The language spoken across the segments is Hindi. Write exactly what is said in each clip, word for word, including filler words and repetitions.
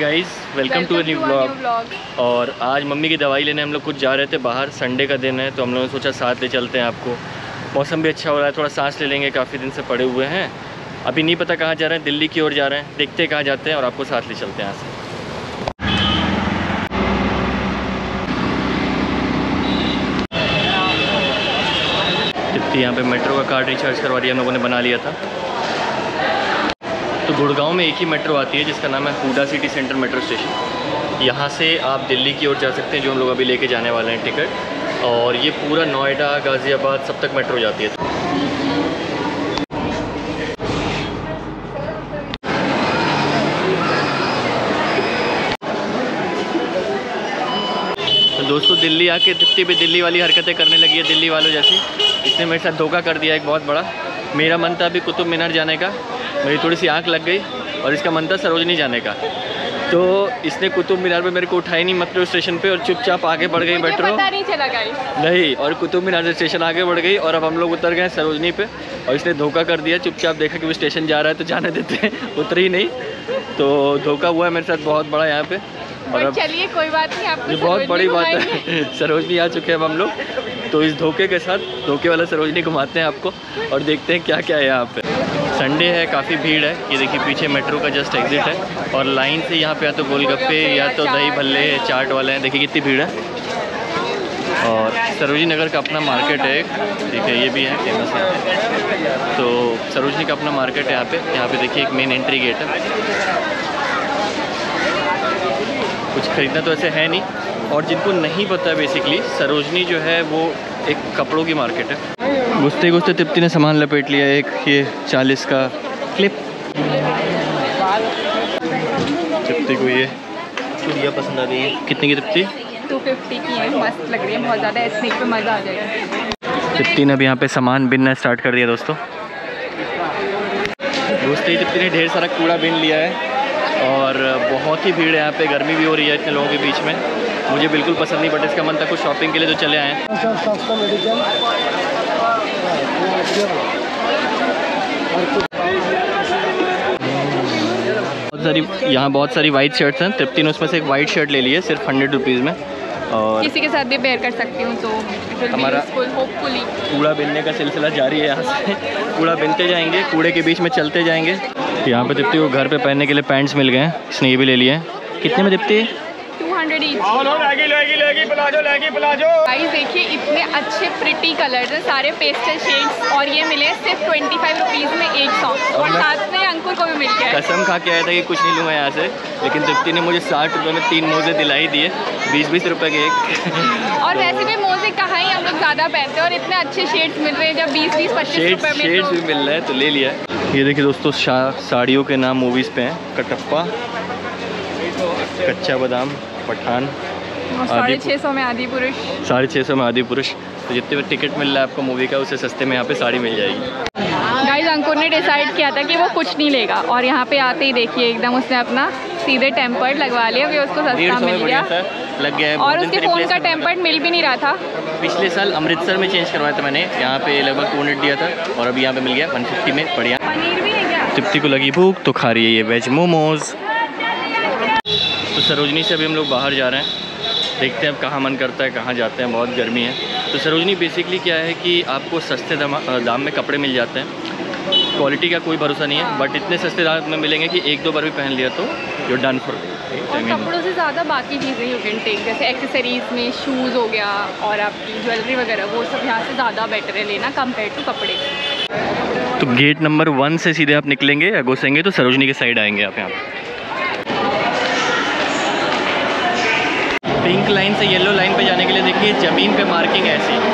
Guys, welcome to a new blog. और आज मम्मी की दवाई लेने हम लोग कुछ जा रहे थे बाहर। संडे का दिन है तो हम लोगों ने सोचा साथ ले चलते हैं आपको। मौसम भी अच्छा हो रहा है, थोड़ा सांस ले लेंगे, काफ़ी दिन से पड़े हुए हैं। अभी नहीं पता कहाँ जा रहे हैं, दिल्ली की ओर जा रहे हैं, देखते हैं कहाँ जाते हैं और आपको साथ ले चलते हैं यहाँ से। यहाँ पे मेट्रो का कार्ड रिचार्ज करवा दिया हम लोगों ने, बना लिया था। तो गुड़गांव में एक ही मेट्रो आती है जिसका नाम है Huda city centre metro station. यहाँ से आप दिल्ली की ओर जा सकते हैं, जो हम लोग अभी लेके जाने वाले हैं टिकट। और ये पूरा नोएडा, गाज़ियाबाद सब तक मेट्रो जाती है। तो दोस्तों, दिल्ली आके तृप्ति भी दिल्ली वाली हरकतें करने लगी है, दिल्ली वालों जैसी। इसने मेरे साथ धोखा कर दिया एक बहुत बड़ा। मेरा मन था अभी कुतुब मीनार जाने का, मेरी थोड़ी सी आंख लग गई, और इसका मन था सरोजनी जाने का। तो इसने कुतुब मीनार पे मेरे को उठाई नहीं मेट्रो स्टेशन पे, और चुपचाप आगे बढ़ गई मेट्रो। पता नहीं चला गाइस। नहीं, और कुतुब मीनार से स्टेशन आगे बढ़ गई और अब हम लोग उतर गए सरोजनी पे। और इसने धोखा कर दिया, चुपचाप देखा कि वो स्टेशन जा रहा है तो जाने देते हैं, उतरी नहीं। तो धोखा हुआ है मेरे साथ बहुत बड़ा यहाँ पे। और अब चलिए कोई बात नहीं, आपको ये बहुत बड़ी बात है। सरोजनी आ चुके हैं अब हम लोग, तो इस धोखे के साथ धोखे वाला सरोजनी घुमाते हैं आपको और देखते हैं क्या क्या है यहाँ पे। संडे है, काफ़ी भीड़ है। ये देखिए पीछे मेट्रो का जस्ट एग्जिट है, और लाइन से यहाँ पे या तो गोलगप्पे या तो दही भल्ले चाट वाले हैं। देखिए कितनी भीड़ है। और सरोजनी नगर का अपना मार्केट है एक, ठीक है, ये भी है फेमस है। तो सरोजनी का अपना मार्केट है यहाँ पे। यहाँ पे देखिए एक मेन एंट्री गेट है। कुछ खरीदना तो ऐसे है नहीं। और जिनको नहीं पता है, बेसिकली सरोजनी जो है वो एक कपड़ों की मार्केट है। घुसते घुसते तृप्ति ने सामान लपेट लिया, एक ये चालीस का क्लिप। तृप्ति को ये चूड़िया पसंद आ गई है। कितनी की तृप्ति? टू फिफ्टी की है, मस्त लग रही है बहुत ज़्यादा। एथनिक पे मज़ा आ जाएगा। तृप्ति ने अब यहाँ पे सामान बिनना स्टार्ट कर दिया दोस्तों। दोस्तों, तृप्ति ने ढेर सारा कूड़ा बिन लिया है और बहुत ही भीड़ है यहाँ पे। गर्मी भी हो रही है इतने लोगों के बीच में। मुझे बिल्कुल पसंद नहीं, बट इसका मन था कुछ शॉपिंग के लिए तो चले आए हैं। बहुत सारी यहाँ बहुत सारी वाइट शर्ट्स हैं। तृप्ति ने उसमें से एक वाइट शर्ट ले ली है सिर्फ हंड्रेड रुपीज़ में। और किसी के साथ भी पेयर कर सकती हूँ, तो हमारा होपफुली कूड़ा बिनने का सिलसिला जारी है। यहाँ से कूड़ा बिनते जाएंगे, कूड़े के बीच में चलते जाएंगे। यहाँ पे तृप्ति को घर पे पहनने के लिए पैंट्स मिल गए हैं, इसने ये भी ले लिए हैं। कितने में Tripti? Two hundred each. Guys देखिए इतने अच्छे प्रिटी कलर्स हैं, सारे पेस्टल शेड्स, और ये मिले सिर्फ ट्वेंटी फाइव रुपीज़ में एक सौ। और साथ में अंकुर को भी मिल गया। कसम खा के आया था कि कुछ नहीं लूँगा यहाँ से, लेकिन तृप्ति ने मुझे साठ रुपये में तीन मोजे दिलाई दिए, बीस बीस रुपये के एक। और वैसे भी मोजे कहाँ ही हम लोग ज़्यादा पहनते हैं, और इतने अच्छे शेड्स मिल रहे हैं जब बीस बीस पच्चीस रुपये में। शेड्स भी मिल रहा है तो ले लिया। ये देखिए दोस्तों, साड़ियों के नाम मूवीज़ पे हैं। कटप्पा, कच्चा बादाम, पठान, साढ़े छः सौ में आदि पुरुष। साढ़े छः सौ में आदि पुरुष। तो जितने में टिकट मिल रहा है आपको मूवी का, उससे सस्ते में यहाँ पे साड़ी मिल जाएगी। गाइस अंकुर ने डिसाइड किया था कि वो कुछ नहीं लेगा, और यहाँ पे आते ही देखिए एकदम उसने अपना सीधे टेम्पर्ड लगवा लिया। अभी उसको सस्ता मिल गया, लग गया है। और उसके फ़ोन का टेम्पर्ड मिल भी नहीं रहा था। पिछले साल अमृतसर में चेंज करवाया था मैंने, यहाँ पे लगभग टू हंड्रेड दिया था, और अभी यहाँ पे मिल गया वन फिफ्टी में। बढ़िया। पनीर भी है क्या? तृप्ति को लगी भूख तो खा रही है ये वेज मोमोज। तो सरोजनी से अभी हम लोग बाहर जा रहे हैं, देखते हैं अब कहाँ मन करता है, कहाँ जाते हैं। बहुत गर्मी है। तो सरोजनी बेसिकली क्या है कि आपको सस्ते दाम में कपड़े मिल जाते हैं। क्वालिटी का कोई भरोसा नहीं है, बट इतने सस्ते दाम में मिलेंगे कि एक दो बार भी पहन लिया तो यू डन फॉर। और कपड़ों से ज़्यादा बाकी चीज़ें यू कैन टेक, जैसे एक्सेसरीज़ में शूज़ हो गया और आपकी ज्वेलरी वगैरह, वो सब यहाँ से ज़्यादा बेटर है लेना कंपेयर टू कपड़े। तो गेट नंबर वन से सीधे आप निकलेंगे या घुसेंगे तो सरोजनी के साइड आएंगे आप। यहाँ पिंक लाइन से येलो लाइन पे जाने के लिए देखिए ज़मीन पे मार्किंग है ऐसी,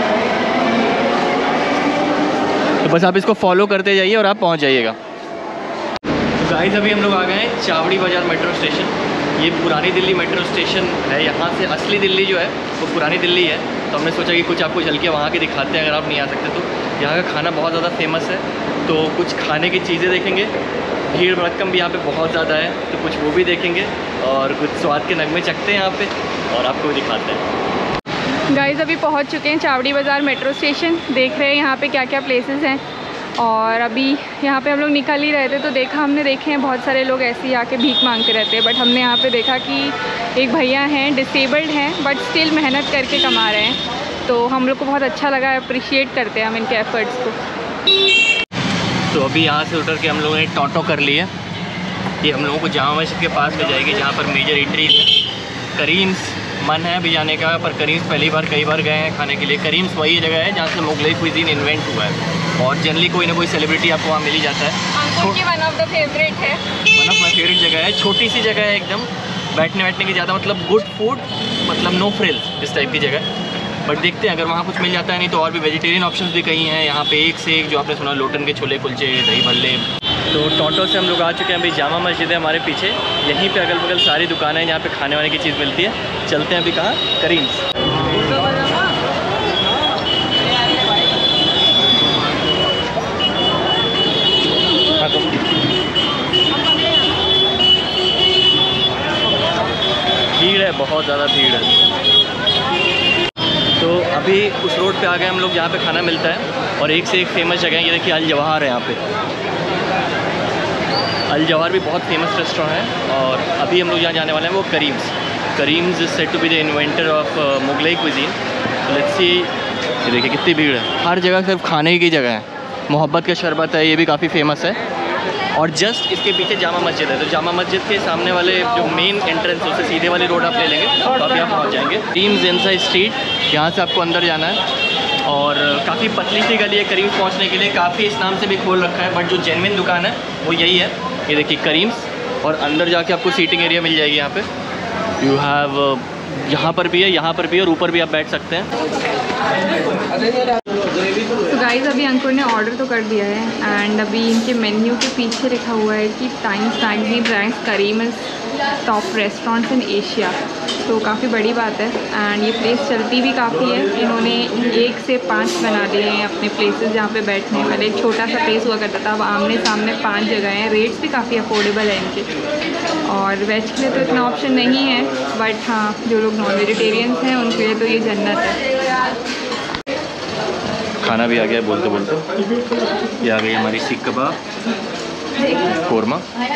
तो बस आप इसको फॉलो करते जाइए और आप पहुंच जाइएगा। तो गाइस अभी हम लोग आ गए हैं चावड़ी बाज़ार मेट्रो स्टेशन। ये पुरानी दिल्ली मेट्रो स्टेशन है। यहाँ से असली दिल्ली जो है वो पुरानी दिल्ली है। तो हमने सोचा कि कुछ आपको झलकियाँ वहाँ की दिखाते हैं, अगर आप नहीं आ सकते तो। यहाँ का खाना बहुत ज़्यादा फेमस है, तो कुछ खाने की चीज़ें देखेंगे। भीड़ भड़कम भी यहाँ पे बहुत ज़्यादा है, तो कुछ वो भी देखेंगे, और कुछ स्वाद के नगमे चखते हैं यहाँ पे, और आपको भी दिखाते हैं। गाइस अभी पहुँच चुके हैं चावड़ी बाज़ार मेट्रो स्टेशन। देख रहे हैं यहाँ पे क्या क्या प्लेसेस हैं। और अभी यहाँ पे हम लोग निकल ही रहे थे तो देखा हमने देखे हैं बहुत सारे लोग ऐसे ही आके भीख मांगते रहते हैं, बट हमने यहाँ पे देखा कि एक भैया हैं डिसेबल्ड हैं बट स्टिल मेहनत करके कमा रहे हैं, तो हम लोग को बहुत अच्छा लगा, अप्रिशिएट करते हैं हम इनके एफर्ट्स को। तो अभी यहाँ से उतर के हम लोगों ने टोटो कर लिया, ये हम लोगों को जामा मस्जिद के पास ले जाएगी जहाँ पर मेजर इटरीज है। करीम्स मन है अभी जाने का, पर करीम्स पहली बार कई बार गए हैं खाने के लिए। करीम्स वही जगह है जहाँ से मुगलई कुजीन इन्वेंट हुआ है और जनरली कोई ना कोई सेलिब्रिटी आपको वहाँ मिल ही जाता है। अंकुर की वन ऑफ द फेवरेट है, वन ऑफ माई फेवरेट जगह है। छोटी सी जगह है एकदम, बैठने बैठने की ज़्यादा, मतलब गुड फूड, मतलब नो फ्रिल्स इस टाइप की जगह। बट देखते हैं अगर वहाँ कुछ मिल जाता है, नहीं तो और भी वेजिटेरियन ऑप्शंस भी कहीं हैं यहाँ पे, एक से एक। जो आपने सुना लोटन के छोले कुलचे, दही भल्ले। तो टोटो से हम लोग आ चुके हैं, अभी जामा मस्जिद है हमारे पीछे, यहीं पे अगल बगल सारी दुकानें हैं जहाँ पे खाने वाने की चीज़ मिलती है। चलते हैं अभी कहाँ, करीम्स। हाँ तो भीड़ है, बहुत ज़्यादा भीड़ है। तो अभी उस रोड पे आ गए हम लोग जहाँ पे खाना मिलता है, और एक से एक फेमस जगह है। ये देखिए अल जवाहर है यहाँ पे, अल जवाहर भी बहुत फेमस रेस्टोरेंट है। और अभी हम लोग यहाँ जाने वाले हैं वो Karim's. Karim's is said to be the inventor of Mughlai cuisine. Let's see. ये देखिए कितनी भीड़ है, हर जगह सिर्फ खाने की जगह है। मोहब्बत का शरबत है, ये भी काफ़ी फेमस है। और जस्ट इसके पीछे जामा मस्जिद है, तो जामा मस्जिद के सामने वाले जो मेन एंट्रेंस है उससे सीधे वाली रोड आप ले लेंगे तो आप यहाँ पहुँच जाएंगे। करीम्स इनसाइड स्ट्रीट, यहाँ से आपको अंदर जाना है। और काफ़ी पतली सी गली है करीम्स पहुँचने के लिए, काफ़ी इस नाम से भी खोल रखा है, बट जो जेन्युइन दुकान है वो यही है। ये देखिए करीम्स, और अंदर जाके आपको सीटिंग एरिया मिल जाएगी। यहाँ पे यू हैव, यहाँ पर भी है, यहाँ पर भी है, और ऊपर भी आप बैठ सकते हैं। तो गाइस अभी अंकुर ने ऑर्डर तो कर दिया है, एंड अभी इनके मेन्यू के पीछे लिखा हुआ है कि Times magazine ranks Karim is top restaurants in Asia. तो काफ़ी बड़ी बात है, एंड ये प्लेस चलती भी काफ़ी है। इन्होंने एक से पाँच बना दिए हैं अपने प्लेसेस जहाँ पे बैठने वाले। एक छोटा सा प्लेस हुआ करता था, अब आमने सामने पांच जगह हैं। रेट्स भी काफ़ी अफोर्डेबल है इनके, और वेज के लिए तो इतना ऑप्शन नहीं है, बट हाँ जो लोग नॉन वेजिटेरियंस हैं उनके लिए तो ये जन्नत है। खाना भी आ गया बोलते बोलते। ये आ गई हमारी सीख कबाब, कोरमा,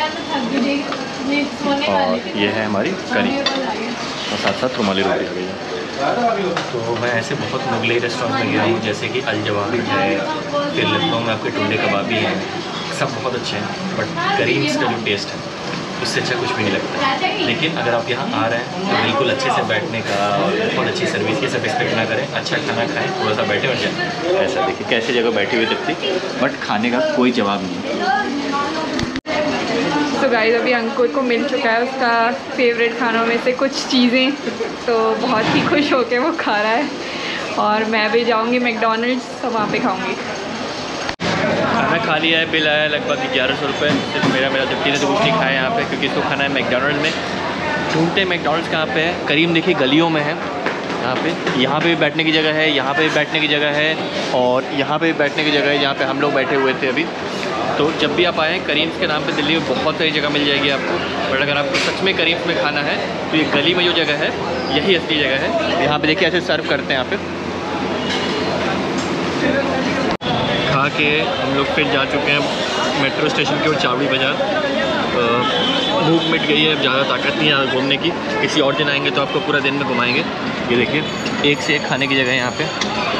और ये है हमारी करी, और साथ साथ रुमाली रोटी आ गई है। तो मैं ऐसे बहुत मुगलई रेस्टोरेंट में गया हूँ, जैसे कि अल जवाहर है, फिर लखनऊ में आपके टुंडे कबाबी हैं, सब बहुत अच्छे हैं। बट करीम्स का जो टेस्ट है उससे अच्छा कुछ भी नहीं लगता। लेकिन अगर आप यहाँ आ रहे हैं तो बिल्कुल अच्छे से बैठने का और बहुत अच्छी सर्विस की सब एक्सपेक्ट ना करें। अच्छा खाना खाएं, थोड़ा सा बैठे हो जाए। ऐसा देखिए कैसे जगह बैठी हुई दिखती, बट खाने का कोई जवाब नहीं है। तो गाइस अभी अंकुर को मिल चुका है उसका फेवरेट खानों में से कुछ चीज़ें, तो बहुत ही खुश होकर वो खा रहा है। और मैं भी जाऊँगी मैकडॉनल्ड्स, तो वहाँ पे खाऊँगी। खाना खा लिया है, बिल आया लगभग ग्यारह सौ रुपये। सिर्फ मेरा मेरा जबकि ने तो कुछ नहीं खाया यहाँ पे, क्योंकि इसको खाना है मैकडॉनल्ड में। ढूंढते मैकडॉनल्ड्स कहाँ पे है। करीम देखिए गलियों में है, यहाँ पे यहाँ पे भी बैठने की जगह है, यहाँ पे भी बैठने की जगह है, और यहाँ पे भी बैठने की जगह है जहाँ पे हम लोग बैठे हुए थे अभी। तो जब भी आप आएँ करीम्स के नाम पे दिल्ली में बहुत सारी जगह मिल जाएगी आपको। बट अगर आपको सच में करीम्स में खाना है तो ये गली में जो जगह है यही असली जगह है। यहाँ पे देखिए ऐसे सर्व करते हैं यहाँ पे। खा के हम लोग फिर जा चुके हैं मेट्रो स्टेशन की ओर, चावड़ी बाज़ार। भूख मिट गई है, ज़्यादा ताकत नहीं है घूमने की। किसी और दिन आएंगे तो आपको पूरा दिन में घुमाएंगे। ये देखिए एक से एक खाने की जगह है यहाँ पे।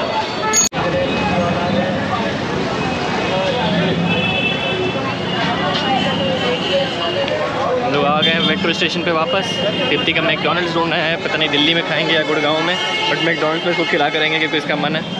हम लोग आ गए हैं मेट्रो स्टेशन पे वापस। दीप्ति का मैकडॉनल्ड्स ढूंढना है, पता नहीं दिल्ली में खाएंगे या गुड़गांव में, बट मैकडॉनल्ड्स में इसको खिला करेंगे क्योंकि इसका मन है।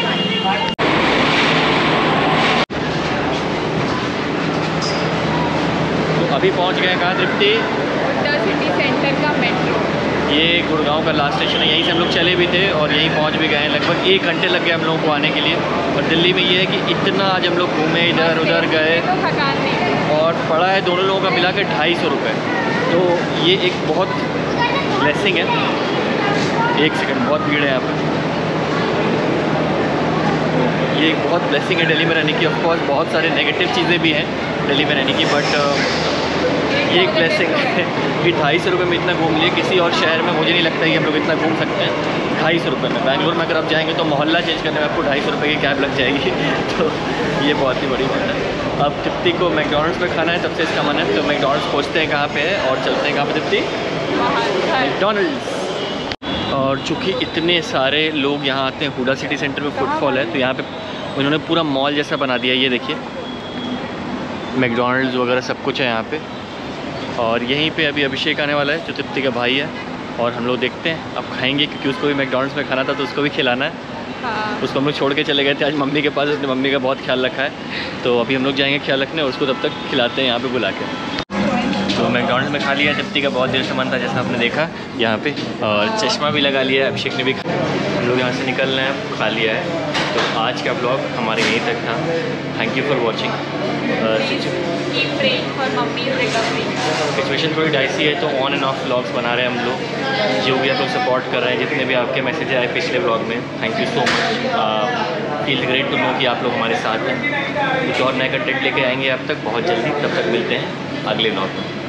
अभी पहुंच गए कहाँ तृप्ति? द सिटी सेंटर का मेट्रो। ये गुड़गांव का लास्ट स्टेशन है, यहीं से हम लोग चले भी थे और यहीं पहुंच भी गए हैं। लगभग एक घंटे लग गए हम लोगों को आने के लिए। और दिल्ली में ये है कि इतना आज हम लोग घूमे, इधर उधर गए, तो थकान नहीं, और पड़ा है दोनों लोगों का मिला के ढाई सौ रुपये। तो ये एक बहुत ब्लेसिंग है। एक सेकंड, बहुत भीड़ है यहाँ पर। ये एक बहुत ब्लेसिंग है दिल्ली में रहने की। ऑफकोर्स बहुत सारे नेगेटिव चीज़ें भी हैं दिल्ली में रहने की, बट ये एक ब्लेसिंग है कि ढाई सौ रुपये में इतना घूम लिए। किसी और शहर में मुझे नहीं लगता कि हम लोग इतना घूम सकते हैं। ढाई सौ रुपये में। बैंगलोर में अगर आप जाएंगे तो मोहल्ला चेंज करने में आपको ढाई सौ रुपये की कैब लग जाएगी तो ये बहुत ही बड़ी बात है। अब तृप्ति को मैकडॉनल्ड्स में खाना है, तब से इसका मन है, तो मैकडॉनल्ड्स पहुँचते हैं कहाँ पे है और चलते हैं कहाँ पे तृप्ति, मैकडॉनल्ड्स। और चूँकि इतने सारे लोग यहाँ आते हैं, हुडा सिटी सेंटर में फुटफॉल है, तो यहाँ पे उन्होंने पूरा मॉल जैसा बना दिया है। ये देखिए मैकडॉनल्ड्स वगैरह सब कुछ है यहाँ पे। और यहीं पे अभी अभिषेक आने वाला है जो तृप्ति का भाई है, और हम लोग देखते हैं अब खाएंगे, क्योंकि उसको भी मैकडॉनल्ड्स में खाना था तो उसको भी खिलाना है। हाँ। उसको हम लोग छोड़ के चले गए थे आज मम्मी के पास, उसने मम्मी का बहुत ख्याल रखा है, तो अभी हम लोग जाएंगे ख्याल रखने और उसको तब तक खिलाते हैं यहाँ पे बुला के। तो मैकडॉनल्ड्स में खा लिया, तृप्ति का बहुत देर से मन था जैसा आपने देखा यहाँ पे, और चश्मा भी लगा लिया है, अभिषेक ने भी खा। हम लोग यहाँ से निकल रहे हैं, खा लिया है। तो आज का ब्लॉग हमारे यहीं तक था। Thank you for watching. Situation थोड़ी डाइसी है तो ऑन एंड ऑफ व्लॉग्स बना रहे हैं हम लोग, जो भी आप लोग सपोर्ट कर रहे हैं, जितने भी आपके मैसेज आए पिछले व्लॉग में, thank you so much. Feel great to know कि आप लोग हमारे साथ हैं। कुछ और नए कंटेंट लेके आएंगे आप तक बहुत जल्दी, तब तक मिलते हैं अगले व्लॉग में।